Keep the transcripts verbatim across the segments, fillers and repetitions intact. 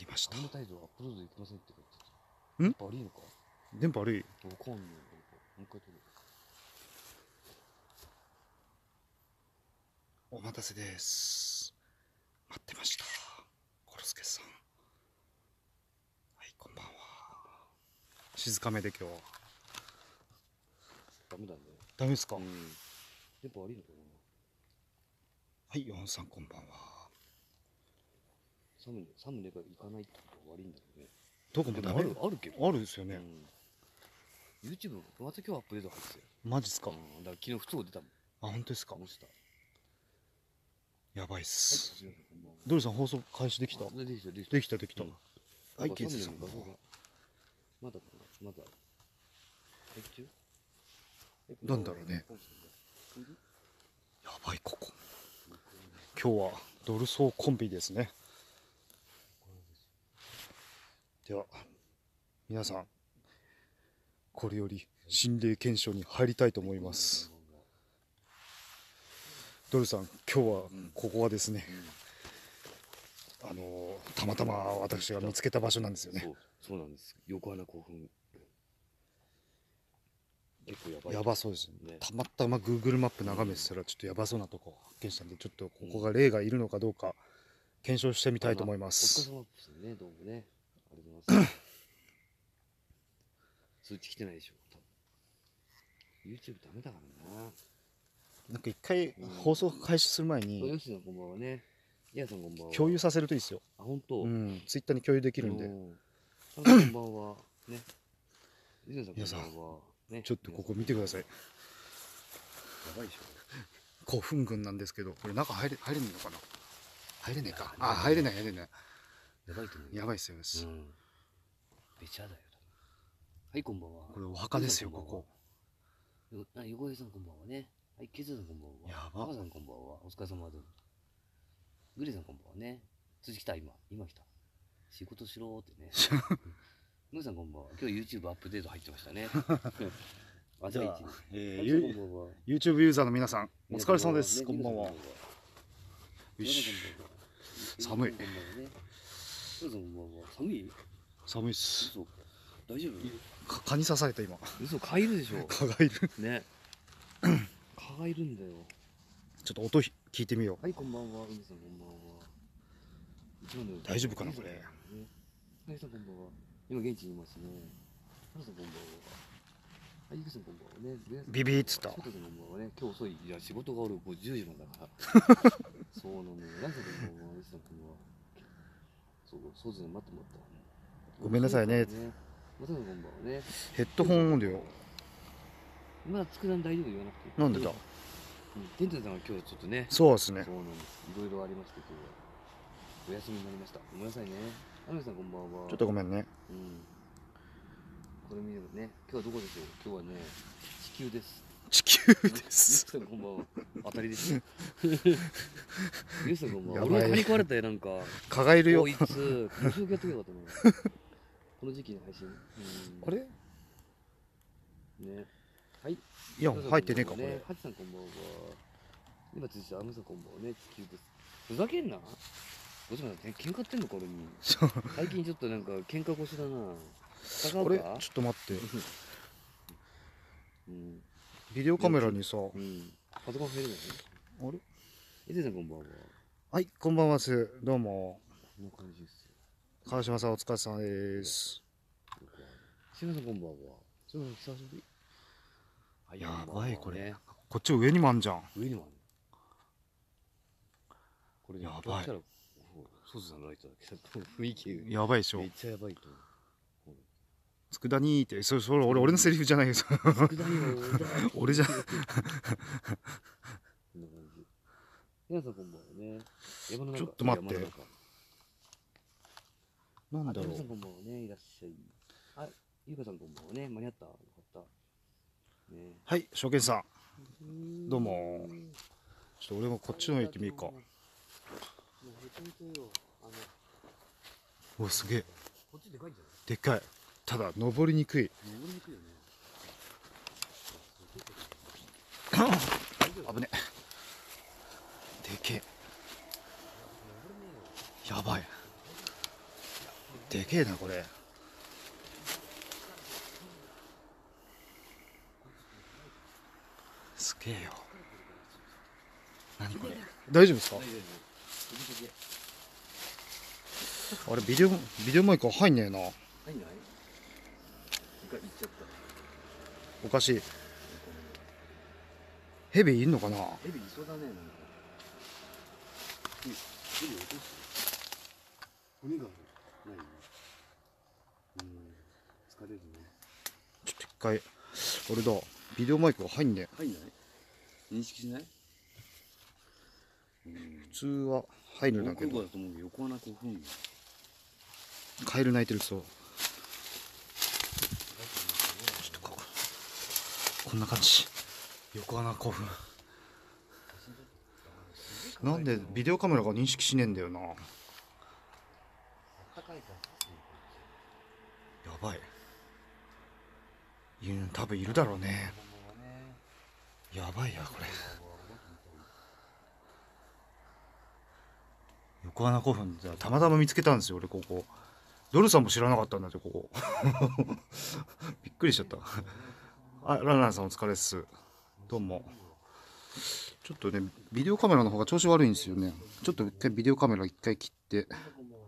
ました。 アンドタイドアップロードできませんって言ってた。ん？ 電波悪いのか？ 電波悪い？ わかんない。もう一回撮る。 お待たせです。待ってました。コロスケさん。はい、こんばんは。静かめで今日は。 ダメだね。 ダメですか？ うん。電波悪いのかな？ はい、ヨンさんこんばんは。 サムネ、サムネがいかないってことは悪いんだよね。 どこもダメ？ ある、あるけど。 あるですよね。 うん、YouTube、また今日アップデート入ってたよ。 マジっすか？ うん、だから昨日普通出たもん。 あ、本当ですか？ 落ちた。 やばいっす。 はい、 ドルさん放送開始できた？ できた、できた。 できた、できた。 うん、 はい、ケイスさん。 画像がまだかな、まだ。入ってる？ なんだろうね。やばい、ここ。今日はドルソーコンビですね。では、皆さん、これより心霊検証に入りたいと思います。ドルさん、今日はここはですね、あのたまたま私が見つけた場所なんですよね。 そう、そうなんです。横穴興奮。結構やばい。 やばそうですね。 ね、 たまたま Google マップ眺めてたらちょっとやばそうなとこ発見したんで、ちょっとここが霊がいるのかどうか検証してみたいと思います。 お疲れ様ですね、どうもね。ありがとうございます。通知来てないでしょ。多分 YouTube ダメだからな。 なんか一回放送開始する前にヨシさんこんばんはね。イヤさんこんばんは。 共有させるといいですよ。 あ、本当。 うん、ツイッターに共有できるんで。 こんばんは。ね。皆さんこんばんは。ね。 ちょっとここ見てください。 やばいでしょ。 古墳群なんですけど、これ中入れ入れんのかな。入れねえか。あ、入れない入れない。 やばいと思う。 やばいっすよね。 うん。べちゃだよ。はい、こんばんは。 これお墓ですよ、ここ。 あ、横井さんこんばんはね。はい、ケツさんこんばんは。 やば。 赤さんこんばんは。お疲れ様です。グレさんこんばんはね。辻来た、今。今来た。仕事しろーってね。ムーさんこんばんは。今日 YouTube アップデート入ってましたね。 じゃあ、えー、 YouTube YouTube ユーザーの皆さん、お疲れ様です。こんばんは。よし。寒い。 寒い？ 寒いっす。 大丈夫？ 蚊に刺された今。 嘘、蚊いるでしょ。 蚊がいる。 ね。蚊がいるんだよ。 ちょっと音聞いてみよう。 はい、こんばんは。海さんこんばんは。 大丈夫かなこれ。 はいさんこんばんは。今現地にいますね。はるさんこんばんは。はい、ゆきさんこんばんはね。 ビビーっつった。 こんばんはね。今日遅い。いや、仕事がある。もうじゅうじまでだから。そうなのよ。ランさんこんばんは。ゆきさんこんばんは。そう、そうですね。待って待った。 ごめんなさいね。 まさかこんばんはね。 ヘッドホンオンだよ。 まだ佃ん大丈夫言わなくて。 なんでだ。 テントさんは今日ちょっとね。 そうですね。 そうなんです。いろいろありまして今日はお休みになりました。ごめんなさいね。アナさんこんばんは。 ちょっとごめんね。 うん。これ見ればね。今日はどこでしょう。今日はね、地球です。 地球です。 ゆきさんこんばんは。当たりですよ。ゆきさんこんばんは。俺が蚊に食われたよなんか。 蚊がいるよ。 こいつ、面白くやってよかったな。この時期の配信。 これ？ ね。はい。 いや、入ってねえかこれ。 ハチさんこんばんは。今ついてたアムさんこんばんはね。地球です。ふざけんな。どうしました喧嘩ってんのか俺に。最近ちょっとなんか喧嘩腰だな。 これちょっと待って。 うん。 ビデオカメラにさ。 うん。パソコン入れないね。 あれ？ エテさんこんばんは。 はい、こんばんはす。どうも。 こんな感じです。 川島さんお疲れ様です。 しまさんこんばんは。しまさん久しぶり。 やばいこれ。こっち上にもあんじゃん。 上にもある。これやばい。 ソースさんのライトだ雰囲気やばいでしょ。 めっちゃやばいと。 佃煮って、それ、それ俺、俺のセリフじゃないよ。俺じゃ。こんな感じ。皆さんこんばんはね。 ちょっと待って。なんだろう。 皆さんこんばんはね。いらっしゃい。はい。ゆうかさんこんばんはね。間に合った。よかった。 ね、はい、証券さん。どうも。ちょっと俺もこっちの行ってみるか。お、すげえ。 こっちでかいんじゃない？ でかい。ただ登りにくい。 登りにくいよね。 危ね。でけえ。やばい。 けえなこれ。すげえよ。何これ、大丈夫ですか？あれビデオビデオマイク入んねえな。 入んない？行っちゃった。 おかしい。ヘビいんのかな？ ヘビいそうだね。なんかヘビ落とす。骨がないね。うん、疲れるね。 ちょっと一回俺だ、ビデオマイクが入んねえ。 入んない？認識しない？うん、 普通は入るんだけど。 だと思うけど、横穴興奮。 カエル鳴いてる。そう、ちょっとここんな感じ。横穴興奮。なんでビデオカメラが認識しねえんだよな。やばい。いる、多分いるだろうね。やばいやこれ。横穴古墳じゃたまたま見つけたんですよ俺ここ。ドルさんも知らなかったんだってここ。びっくりしちゃった。あ、ランランさんお疲れっす。どうも。ちょっとねビデオカメラの方が調子悪いんですよね。ちょっと一回ビデオカメラ一回切って、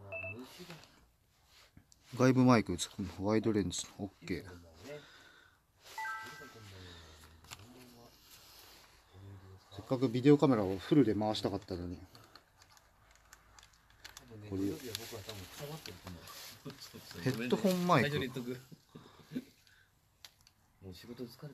外部マイクワイドレンズ OK。 せっかくビデオカメラをフルで回したかったのに、これヘッドホンマイク。 もう仕事疲れ疲れてるね。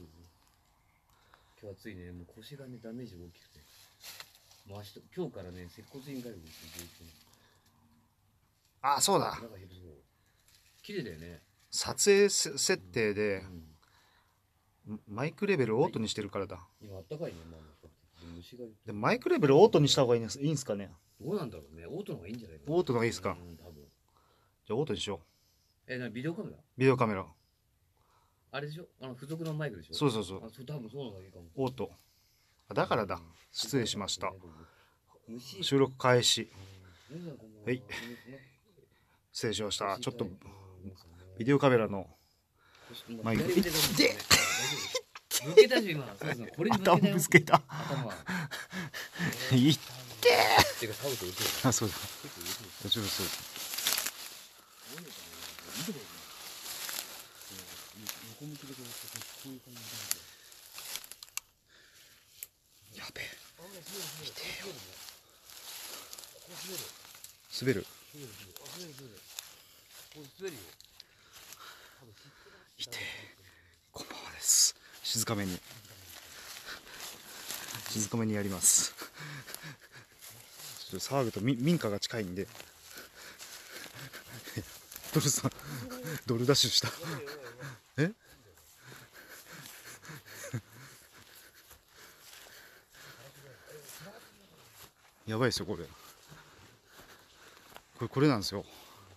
今日はついね、もう腰がねダメージが大きくて、もう明日今日からね接骨院通いですよ。 あ、そうだ。 なんか綺麗だよね。 撮影設定で、うん、マイクレベルオートにしてるからだ。 今あったかいね。まあ、虫がでもマイクレベルオートにした方がいいんです、いいんですかね。 どうなんだろうね。オートの方がいいんじゃないかな。 オートの方がいいですか。 うん、多分。 じゃあオートにしよえ、なビデオカメラ？ ビデオカメラ。 あれでしょ、あの付属のマイクでしょ。 そうそうそう。 あ、そう多分そうの方がいいかも。 オート。だからだ。失礼しました。 虫収録開始。 うんはい。失礼しました。ちょっとビデオカメラのマイク。いって抜けたし今。そうそう、これに抜けたよ。 頭ぶつけた。 頭。 いっててかタオルと打てる。 あ、そうだ。大丈夫そう。やべえ。見てよ。滑る。いて。こんばんはです。静かめに。静かめにやります。ちょっと騒ぐと民家が近いんで。ドルさん、ドルダッシュした。え？やばいですよこれ。これこれなんですよ。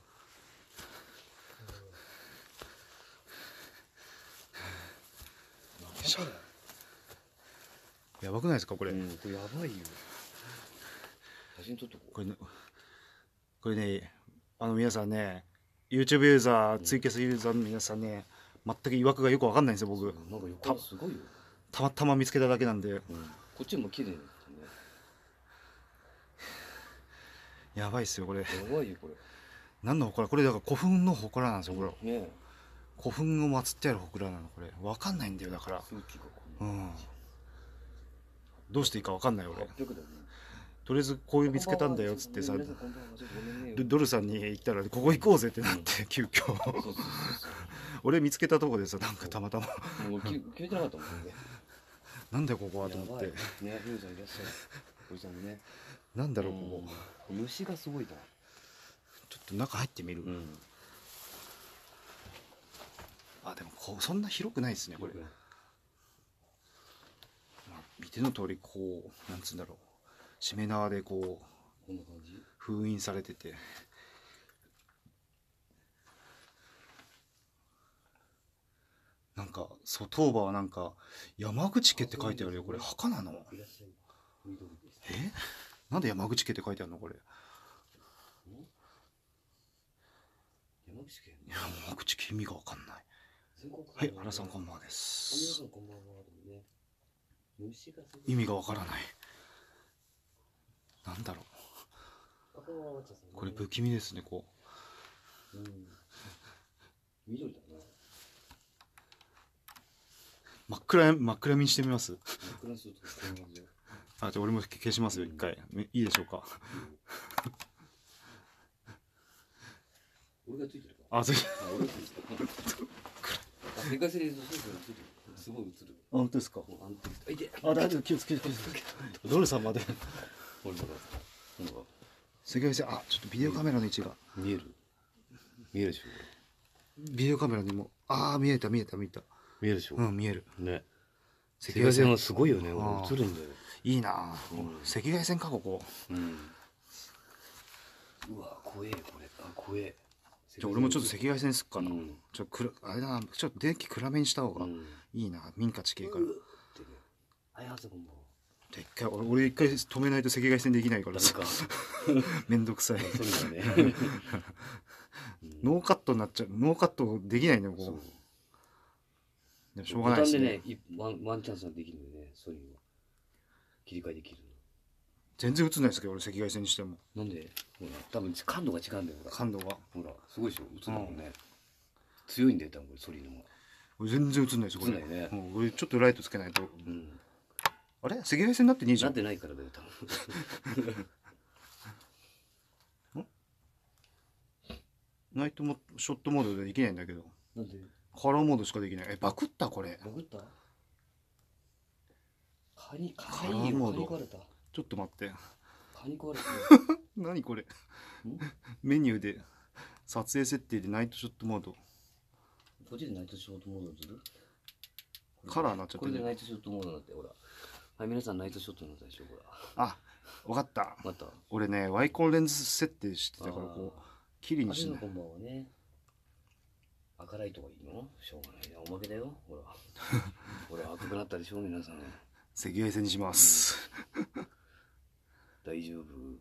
やばくないですかこれ。うん、 これやばいよ。写真撮っとこう。 これね、これね、あの皆さんね、YouTube ユーザー、ツイキャスユーザーの皆さんね、全く曰くがよくわかんないんですよ僕。 なんか横すごいよ。 たまたま見つけただけなんで。うん、 こっちも綺麗ですね。 やばいっすよこれ。やばいよこれ。 何の祠？これだから古墳の祠なんですよこれ。 ね。 古墳を祀ってある祠なのこれ。わかんないんだよだから。うん。どうしていいかわかんない俺。とりあえずこういう見つけたんだよっつってさ、ドルさんに言ったらここ行こうぜってなって急遽。俺見つけたとこでさ、なんかたまたま。 もう決めてなかったもんね。 なんだよここはと思って。 ね、ひろさんいらっしゃる。おじさんね。 なんだろうここ。 虫がすごいな。 ちょっと中入ってみる。うん、あ、でもこうそんな広くないですねこれ。まあ、見ての通りこうなんつうんだろう、しめ縄でこう封印されてて。なんかそう当場はなんか山口家って書いてあるよこれ。墓なの？え？なんで山口家って書いてあるのこれ。 山口県。 山口県意味がわかんない。はい、原さんこんばんはです。 こんばんはね。虫が意味がわからない。なんだろう。これ不気味ですね、こう。うん。 緑だな。 真っ暗真っ暗にしてみます。 真っ暗にするとこんな感じ。 あ、じゃあ俺も消しますよ、一回。いいでしょうか。 俺がついてるか。 あ、ついてる。 俺がついてる。世界セリーズすごい映る。 本当ですか。 あ、いて。 あ、大丈夫、気をつけて、気をつけて。ドルさんまで。 ほら、ほら。 世界線、あ、ちょっとビデオカメラの位置が。 見える。見えるでしょ。 ビデオカメラにも、ああ、見えた、見えた、見えた。 見えるでしょ。 うん、見える。 ね。赤外線はすごいよね。映るんだよ。 いいな。赤外線か、ここ。 うん。うわ、怖え、これ。あ、怖え。 じゃ、俺もちょっと赤外線すっかな。ちょっと、くら、あれだな、ちょっと電気暗めにした方がいいな。民家地形から。 はい、はずこんばんは。 じゃ、一回、俺、俺一回止めないと赤外線できないからさ。めんどくさい。 そうだね。 ノーカットになっちゃう。ノーカットできないの、こう。でもしょうがないですね。 ワン、ワンチャンスができるんでね、ソニーは。切り替えできるの。 全然映んないですけど、俺赤外線にしても。 なんでほら、多分感度が違うんだよ、ほら。 感度が。 ほら、すごいでしょ、映るもんね。強いんだよ、多分これ、ソニーの方が。 俺全然映んないですよ、これ。 映んないね。 俺ちょっとライトつけないと。 うん。 あれ赤外線になってねえじゃん。 なってないからだよ、多分。 ナイトもショットモードでできないんだけど。 なんでカラーモードしかできない。え、バグったこれ。 バグったカニ、カニモード。カニ壊れた。 ちょっと待って。 カニ壊れた。 何これ。メニューで撮影設定でナイトショットモード。 こっちでナイトショットモードする？ カラーになっちゃってこれでナイトショットモードになって、ほら。はい、皆さんナイトショットになったでしょ、ほら。 あ、わかった。 また。 俺ね、ワイコンレンズ設定してたから、こう、キリにしない。 こんばんはね。赤ライトがいいの？しょうがないな。おまけだよ。ほら。ほら、赤くなったでしょ、皆さん。 赤外線にします。 大丈夫。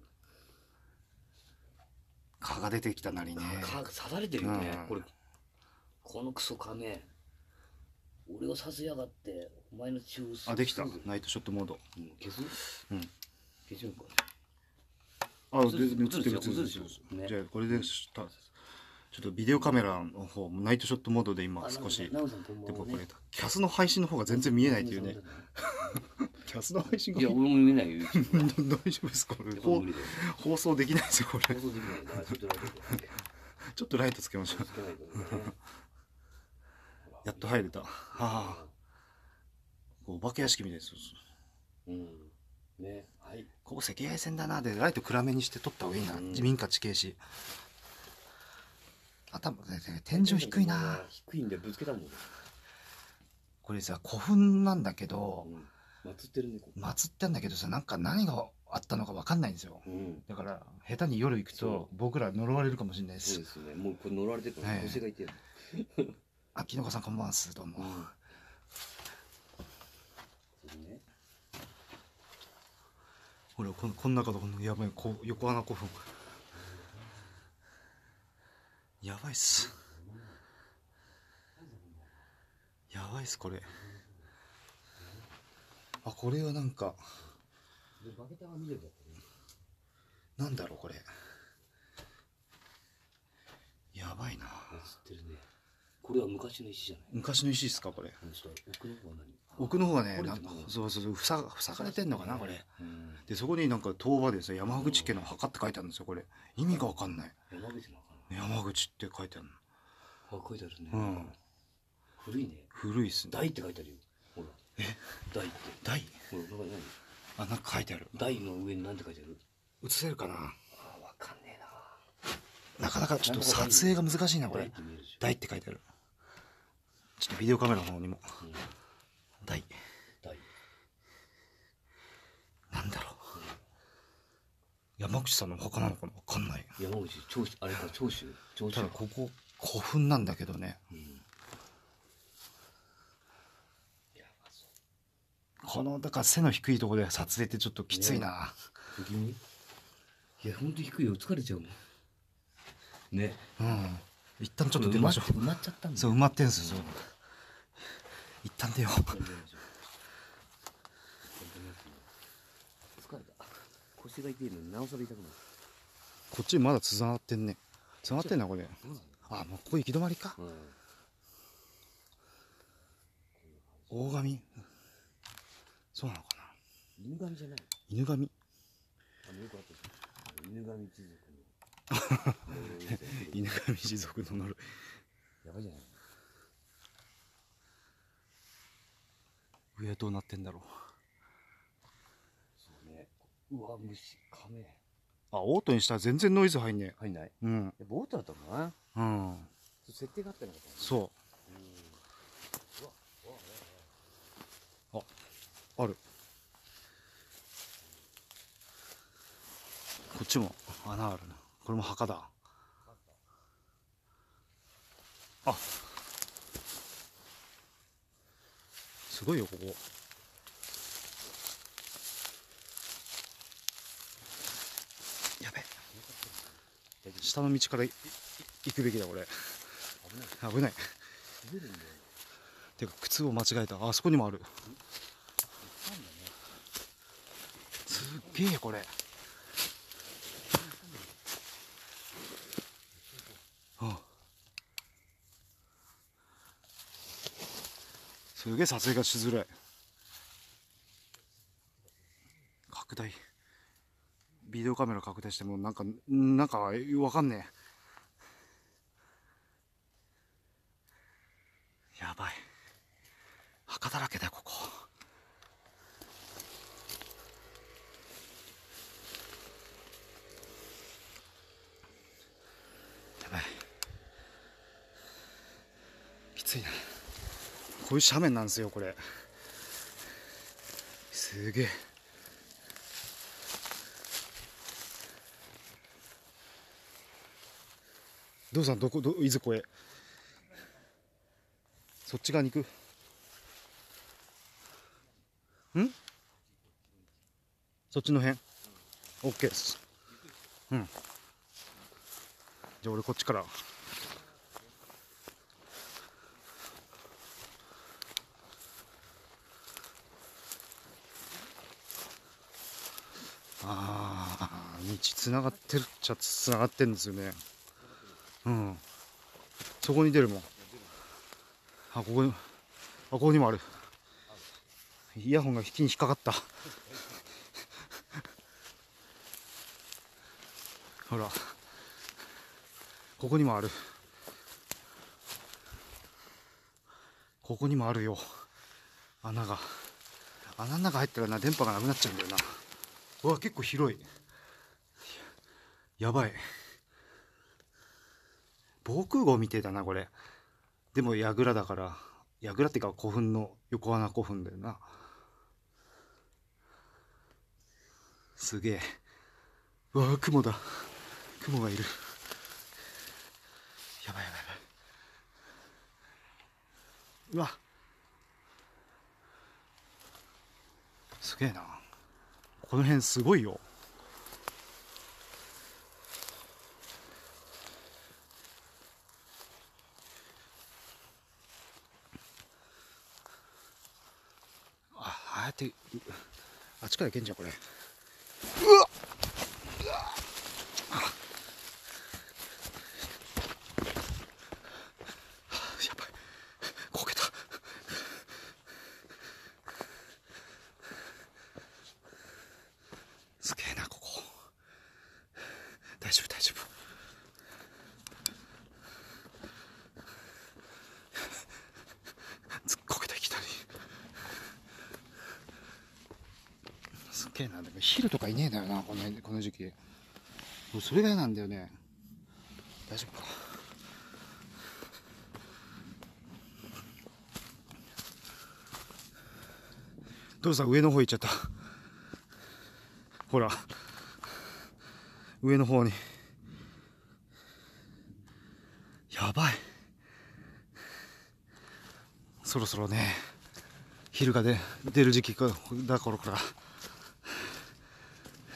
蚊が出てきたなりね。 蚊が刺されてるよね。これ、このクソ蚊ね。俺を刺すやがって、お前の血をあ、できた。ナイトショットモード。 消す？うん。消しようか。 あ、映ってる、映ってる、映ってる。じゃあ、これで、ちょっとビデオカメラの方、ナイトショットモードで今少し。でもこれ、キャスの配信の方が全然見えないっていうね。キャスの配信が。 いや、俺も見えないよ。 大丈夫ですか？放送できないですよ、これ。ちょっとライトつけましょう。やっと入れた。はあ。お化け屋敷みたいです。 うん。ね、はい。 ここ赤外線だなで、ライト暗めにして撮った方がいいな。民家地形し。頭、天井低いな。 低いんでぶつけたもん。 これさ、古墳なんだけど、 祀ってるね。 祀ってんだけどさ、なんか何があったのか分かんないんですよ。だから、下手に夜行くと、僕ら呪われるかもしれないです。 そうですね。もうこれ呪われてるから、星がいてる。 あ、きのこさんこんばんはす。どうも。ほら、こんこん中のこのやばいこ横穴古墳。やばいっす。やばいっすこれ。あ、これはなんか。なんだろうこれ。やばいな。 これは昔の石じゃない？ 昔の石ですかこれ。 奥の方は何？ 奥の方はね、なんかそうそう、塞がれてんのかなこれ。でそこになんか塔場でさ、山口家の墓って書いてあるんですよこれ。意味がわかんない。 山口の墓。山口って書いてあるの。あ、書いてあるね。 うん。 古いね。 古いっすね。 大って書いてあるよ。ほら。 え？ 大って。 大？ ほら、これ何？あ、なんか書いてある。 大の上に何て書いてある？ 映せるかな。あ、 わかんねえな。なかなかちょっと撮影が難しいなこれ。大って書いてある。ちょっとビデオカメラの方にも。大。 大。 なんだろう。山口さんの墓なのかな、わかんない。 山口長州、あれか長州。長州。 ただここ古墳なんだけどね。このだから背の低いところで撮影ってちょっときついな。 不気味？いや本当低いよ、疲れちゃうもん。ね。 うん。 一旦ちょっと出ましょう。 埋まっちゃったんだ。 そう埋まってんすよ。一旦出よう。 疲れた。腰が痛いのになおさら痛くなる。 こっちまだつながってんね。つながってんなこれ。あ、もうここ行き止まりか。大神。そうなのかな。 犬神じゃない。 犬神。 あのよくあったじゃん。犬神一族の。 犬神一族の乗る。 やばいじゃない。 上どうなってんだろう。 そうね。うわ虫カメ。 あ、オートにしたら全然ノイズ入んねえ。 入んない。 うん。 やっぱオートだったのかな。 うん。 設定があったのか。 そう。あ、ある。こっちも穴あるな。これも墓だ。あ、すごいよここ。やべ。下の道からいい行くべきだこれ。危ない。危ない。てか靴を間違えた。あそこにもある。すっげえこれ。あ、すげえ撮影がしづらい。拡大。ビデオカメラ拡大してもなんかなんかわかんねえ。やばい。墓だらけだよここ。やばい。きついな。こういう斜面なんですよこれ。すげえ。どうさんどこどいずこへ。そっち側に行く。ん？そっちの辺。オッケーです。うん。じゃあ俺こっちから。ああ、道つながってるっちゃつながってるんですよね。うん。そこに出るもん。あ、ここに、あ、ここにもある。イヤホンが引きに引っかかった。ほら。ここにもある。ここにもあるよ。穴が。穴の中入ったらな、電波がなくなっちゃうんだよな。うわ、結構広い。やばい。防空壕みてえだな、これ。でも、櫓だから、櫓っていうか古墳の横穴古墳だよな。すげえ。うわ、雲だ。雲がいる。やばいやばいやばい。うわ。すげえな。この辺すごいよ。あ、ああやってあっちから行けんじゃんこれ。うわっ、あ、やばい、こけた。すげえなここ。大丈夫大丈夫。つっこけたいきなり。すげえな。でもヒルとかいねえだよなこのこの時期。それが嫌なんだよね。大丈夫か。どうさ上の方行っちゃった。ほら上の方に。やばい。そろそろね昼がで出る時期かだ頃から。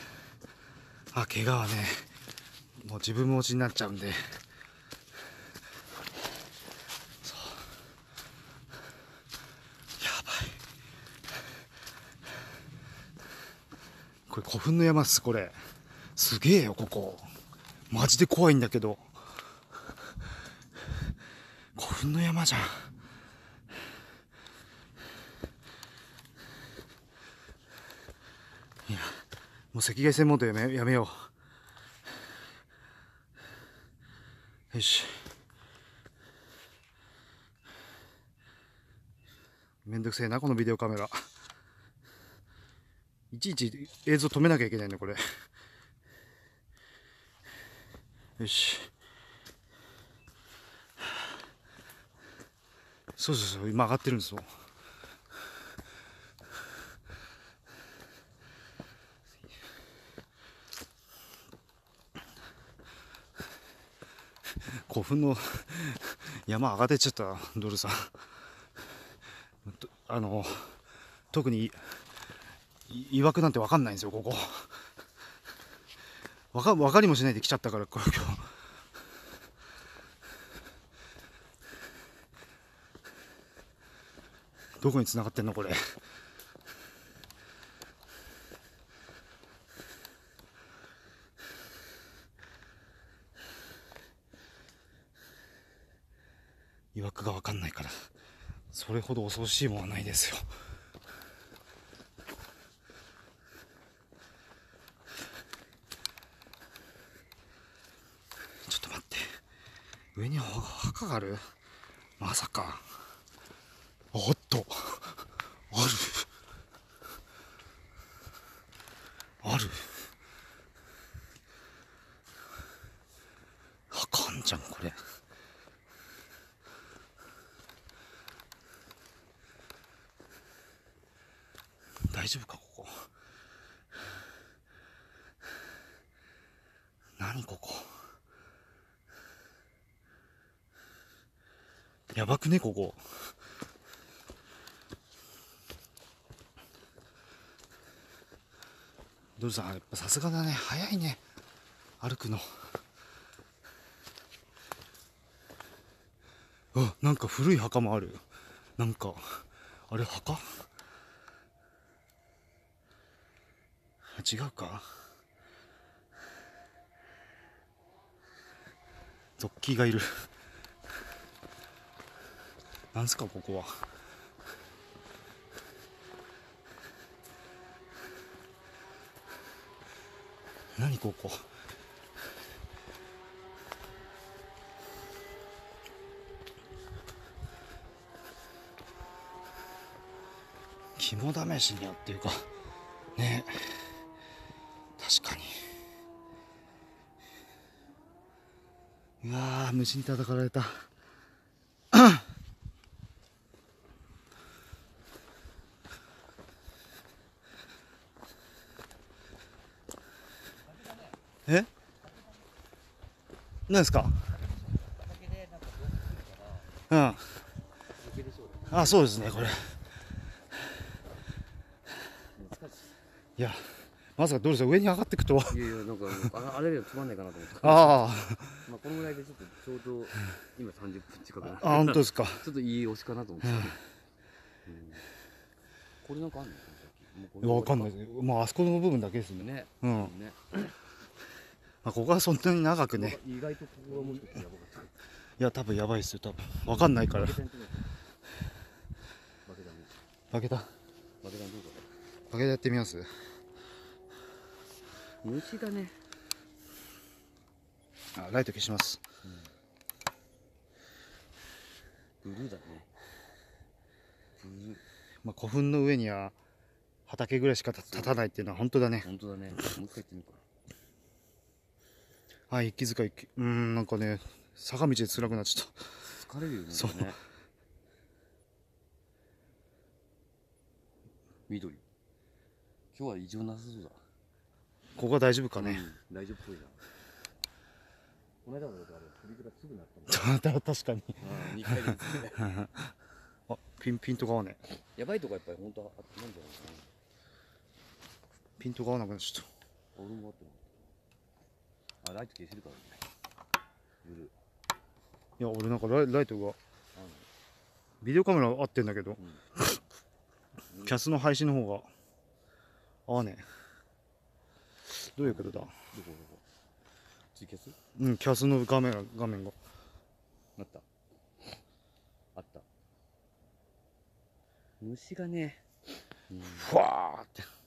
あ、怪我はねもう自分持ちになっちゃうんでこれ古墳の山っす。これすげえよ。ここマジで怖いんだけど、古墳の山じゃん。いや、もう赤外線モードやめやめよう。よし、めんどくせえなこのビデオカメラ。いちいち映像止めなきゃいけないねこれ。よし、そうそうそう、今上がってるんですよ。古墳の山上がってっちゃったドルさん。あの特にいわくなんて分かんないんですよここ。分か分かりもしないで来ちゃったからこれ今日。どこに繋がってんのこれ。いわくが分かんないからそれほど恐ろしいものはないですよ。ちょっと待って、上に墓がある？まさか。おっと、あるある。あかんじゃんこれ。大丈夫かここ。何ここ。やばくねここ。ドルさんやっぱさすがだね、早いね歩くの。あ、なんか古い墓もある。なんかあれ墓？違うか。ゾッキーがいる。なんすかここは。何ここ。肝試しにやっていうかね。確かに。うわー、虫に叩かれた。え？何ですか？うん。あ、そうですねこれ。いや、まさかどうですか上に上がっていくとは。 いやいや、なんかああれでつまんないかなと思って。 ああ。 まあこのぐらいでちょっとちょうど今さんじゅっぷん近くなって。 あ、本当ですか。 ちょっといい押しかなと思って。うん、これなんかあんの？ いや、わかんないです。まああそこの部分だけですね。 ね。 うん。 ね。 まあここはそんなに長くね。 意外とここがもしかしてやばかった。 いや多分やばいですよ多分。わかんないから。 負けた。 負けた。 負けたどうか。 負けたやってみます。 虫だね。 あ、ライト消します。 ブルーだね。ブルー。 まあ古墳の上には畑ぐらいしか立たないっていうのは本当だね。 本当だね。もう一回行ってみようか。 はい、息遣い、うん、なんかね、坂道で辛くなっちゃった。 疲れるよね。 そう。 緑。今日は異常なさそうだ。 ここは大丈夫かね。 うん、大丈夫っぽいな。この間もだってあれ、首からすぐなったもん。 確かに。 ああ、にかいですね。 あ、ピン、ピントが合わねえ。 やばいとこやっぱり本当はあってなんじゃないですかね。 ピントが合わなくなっちゃった。 俺もあってな。あ、ライト消せるからね。ブルー。 いや、俺なんかライ、ライトが。ビデオカメラ合ってんだけど。うん、キャスの配信の方が合わねえ。 どういうことだ。 どこどこツイキャス。 うん、キャスの画面が画面があったあった。虫がね、 ふわーって